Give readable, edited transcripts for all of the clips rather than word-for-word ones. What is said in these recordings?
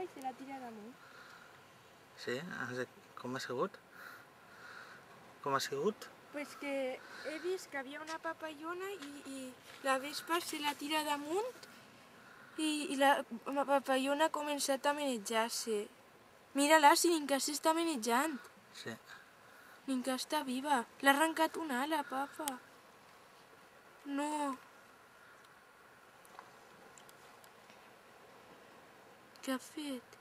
i se la tira damunt. Sí? Com ha sigut? Com ha sigut? Pues que he vist que havia una papallona i la vespa se la tira damunt i la papallona ha començat a manejar-se. Mira-la, si ni que s'està manejant. Sí. Ni que està viva. L'ha arrencat una ala, papa. No. Què ha fet?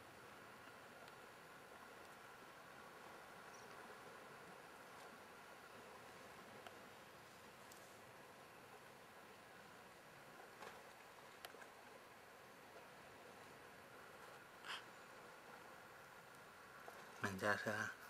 Menjar-se.